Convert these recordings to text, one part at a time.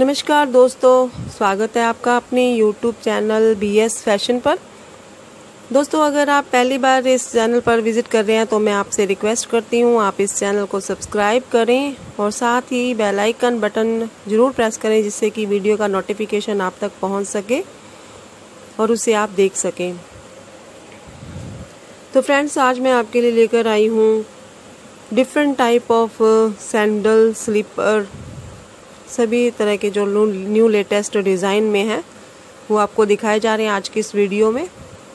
नमस्कार दोस्तों, स्वागत है आपका अपने YouTube चैनल BS फैशन पर। दोस्तों, अगर आप पहली बार इस चैनल पर विज़िट कर रहे हैं तो मैं आपसे रिक्वेस्ट करती हूँ आप इस चैनल को सब्सक्राइब करें और साथ ही बेल आइकन बटन ज़रूर प्रेस करें, जिससे कि वीडियो का नोटिफिकेशन आप तक पहुँच सके और उसे आप देख सकें। तो फ्रेंड्स, आज मैं आपके लिए लेकर आई हूँ different type of sandal, slipper, सभी तरह के जो न्यू लेटेस्ट डिज़ाइन में है वो आपको दिखाए जा रहे हैं आज की इस वीडियो में।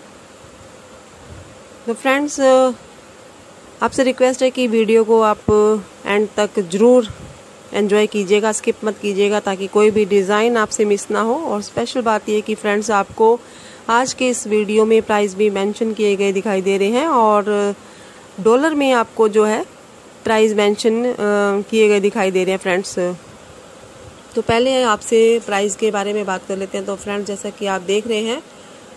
तो फ्रेंड्स, आपसे रिक्वेस्ट है कि वीडियो को आप एंड तक ज़रूर एंजॉय कीजिएगा, स्किप मत कीजिएगा, ताकि कोई भी डिज़ाइन आपसे मिस ना हो। और स्पेशल बात यह कि फ्रेंड्स, आपको आज के इस वीडियो में प्राइस भी मेंशन किए गए दिखाई दे रहे हैं और डॉलर में आपको जो है प्राइस मेंशन किए गए दिखाई दे रहे हैं फ्रेंड्स। तो पहले आपसे प्राइस के बारे में बात कर लेते हैं। तो फ्रेंड्स, जैसा कि आप देख रहे हैं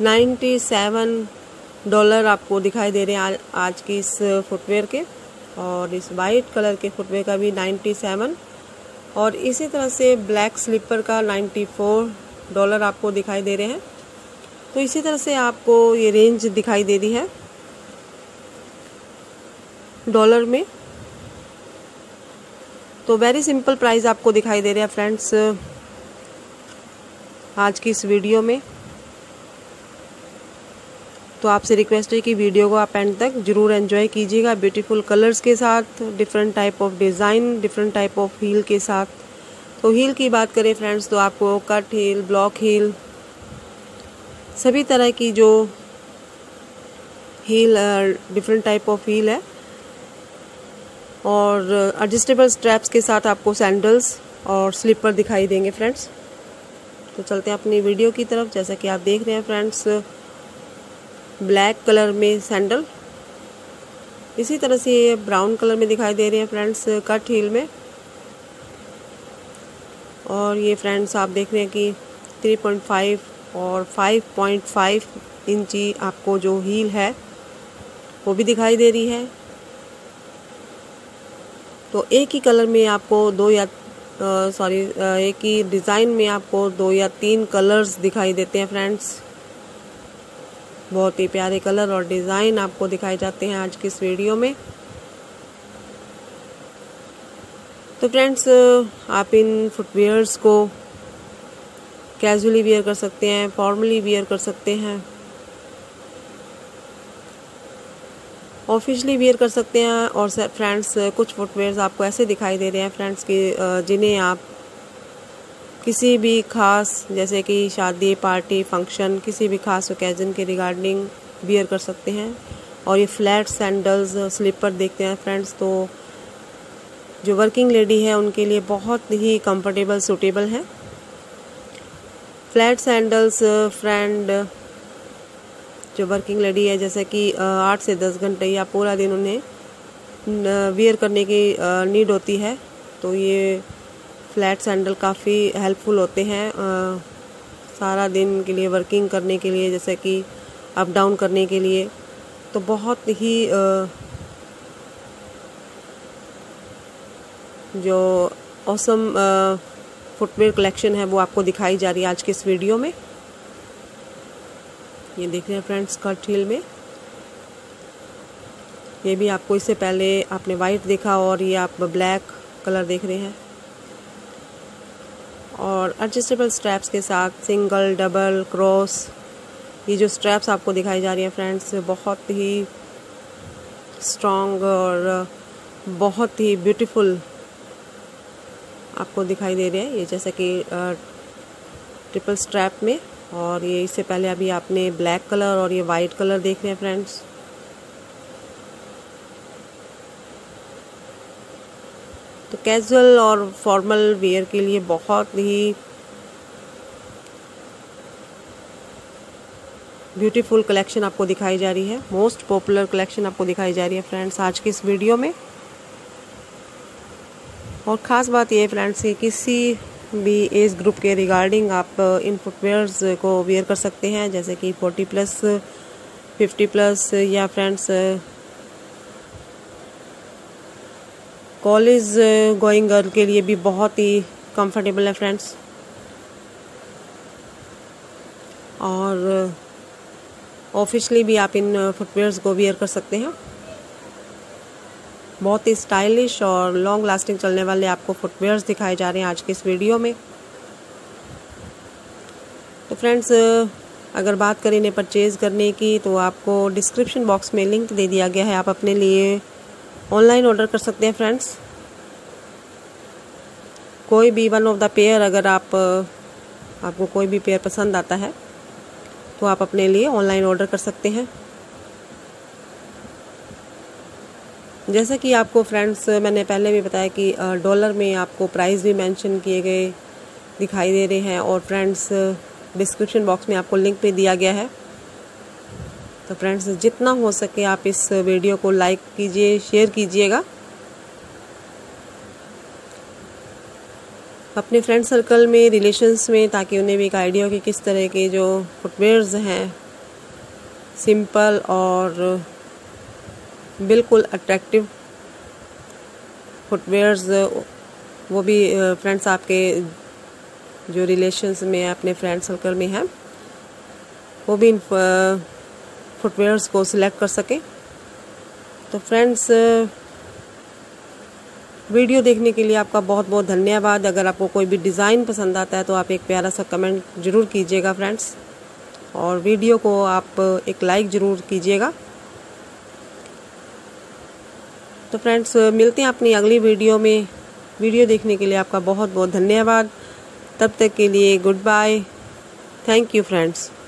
$97 आपको दिखाई दे रहे हैं आज की इस फुटवेयर के, और इस वाइट कलर के फुटवेयर का भी 97, और इसी तरह से ब्लैक स्लीपर का $94 आपको दिखाई दे रहे हैं। तो इसी तरह से आपको ये रेंज दिखाई दे रही है डॉलर में। तो वेरी सिंपल प्राइस आपको दिखाई दे रहे हैं फ्रेंड्स आज की इस वीडियो में। तो आपसे रिक्वेस्ट है कि वीडियो को आप एंड तक जरूर एंजॉय कीजिएगा, ब्यूटीफुल कलर्स के साथ, different type of design, different type of heel के साथ। तो हील की बात करें फ्रेंड्स, तो आपको कट हील, ब्लॉक हील, सभी तरह की जो heel, different type of heel है, और एडजस्टेबल स्ट्रैप्स के साथ आपको सैंडल्स और स्लीपर दिखाई देंगे फ्रेंड्स। तो चलते हैं अपनी वीडियो की तरफ। जैसा कि आप देख रहे हैं फ्रेंड्स, ब्लैक कलर में सैंडल, इसी तरह से ये ब्राउन कलर में दिखाई दे रहे हैं फ्रेंड्स कट हील में। और ये फ्रेंड्स आप देख रहे हैं कि 3.5 और 5.5 इंची आपको जो हील है वो भी दिखाई दे रही है। तो एक ही कलर में आपको एक ही डिज़ाइन में आपको 2 या 3 कलर्स दिखाई देते हैं फ्रेंड्स। बहुत ही प्यारे कलर और डिज़ाइन आपको दिखाए जाते हैं आज की इस वीडियो में। तो फ्रेंड्स, आप इन फुटवेयर्स को कैजुअली वियर कर सकते हैं, फॉर्मली वियर कर सकते हैं, ऑफिशियली वियर कर सकते हैं। और फ्रेंड्स, कुछ फुटवेयर्स आपको ऐसे दिखाई दे रहे हैं फ्रेंड्स कि जिन्हें आप किसी भी खास, जैसे कि शादी, पार्टी, फंक्शन, किसी भी खास ओकेजन के रिगार्डिंग वियर कर सकते हैं। और ये फ्लैट सैंडल्स, स्लीपर देखते हैं फ्रेंड्स, तो जो वर्किंग लेडी है उनके लिए बहुत ही कंफर्टेबल, सूटेबल है। फ्लैट सैंडल्स फ्रेंड, जो वर्किंग लेडी है, जैसे कि 8 से 10 घंटे या पूरा दिन उन्हें वियर करने की नीड होती है, तो ये फ्लैट सैंडल काफ़ी हेल्पफुल होते हैं सारा दिन के लिए, वर्किंग करने के लिए, जैसे कि अप डाउन करने के लिए। तो बहुत ही जो ऑसम फुटवेयर कलेक्शन है वो आपको दिखाई जा रही है आज की इस वीडियो में। ये देख रहे हैं फ्रेंड्स कट हील में, ये भी आपको इससे पहले आपने वाइट देखा और ये आप ब्लैक कलर देख रहे हैं। और एडजस्टेबल स्ट्रैप्स के साथ सिंगल, डबल, क्रॉस, ये जो स्ट्रैप्स आपको दिखाई जा रही हैं फ्रेंड्स, बहुत ही स्ट्रॉन्ग और बहुत ही ब्यूटीफुल आपको दिखाई दे रहे हैं। ये जैसे कि ट्रिपल स्ट्रैप में, और ये इससे पहले अभी आपने ब्लैक कलर और ये वाइट कलर देख रहे हैं फ्रेंड्स। तो कैजुअल और फॉर्मल वेयर के लिए बहुत ही ब्यूटीफुल कलेक्शन आपको दिखाई जा रही है, मोस्ट पॉपुलर कलेक्शन आपको दिखाई जा रही है फ्रेंड्स आज की इस वीडियो में। और ख़ास बात ये है फ्रेंड्स कि किसी भी एज ग्रुप के रिगार्डिंग आप इन फुटवेयर्स को वियर कर सकते हैं, जैसे कि 40+, 50+, या फ्रेंड्स कॉलेज गोइंग गर्ल के लिए भी बहुत ही कंफर्टेबल है फ्रेंड्स। और ऑफिशियली भी आप इन फुटवेयर्स को वियर कर सकते हैं। बहुत ही स्टाइलिश और लॉन्ग लास्टिंग चलने वाले आपको फुटवेयर्स दिखाए जा रहे हैं आज के इस वीडियो में। तो फ्रेंड्स, अगर बात करें इन्हें परचेज़ करने की तो आपको डिस्क्रिप्शन बॉक्स में लिंक दे दिया गया है, आप अपने लिए ऑनलाइन ऑर्डर कर सकते हैं। फ्रेंड्स, कोई भी वन ऑफ द पेयर, अगर आपको कोई भी पेयर पसंद आता है तो आप अपने लिए ऑनलाइन ऑर्डर कर सकते हैं। जैसा कि आपको फ्रेंड्स मैंने पहले भी बताया कि डॉलर में आपको प्राइस भी मेंशन किए गए दिखाई दे रहे हैं, और फ्रेंड्स डिस्क्रिप्शन बॉक्स में आपको लिंक भी दिया गया है। तो फ्रेंड्स, जितना हो सके आप इस वीडियो को लाइक कीजिए, शेयर कीजिएगा अपने फ्रेंड सर्कल में, रिलेशंस में, ताकि उन्हें भी एक आइडिया हो कि किस तरह के जो फुटवेयर्स हैं सिंपल और बिल्कुल अट्रैक्टिव फुटवेयर्स, वो भी फ्रेंड्स आपके जो रिलेशंस में अपने फ्रेंड सर्कल में हैं वो भी इन फुटवेयर्स को सिलेक्ट कर सकें। तो फ्रेंड्स, वीडियो देखने के लिए आपका बहुत बहुत धन्यवाद। अगर आपको कोई भी डिज़ाइन पसंद आता है तो आप एक प्यारा सा कमेंट ज़रूर कीजिएगा फ्रेंड्स, और वीडियो को आप एक लाइक ज़रूर कीजिएगा। तो फ्रेंड्स, मिलते हैं अपनी अगली वीडियो में। वीडियो देखने के लिए आपका बहुत बहुत धन्यवाद। तब तक के लिए good bye. Thank you friends.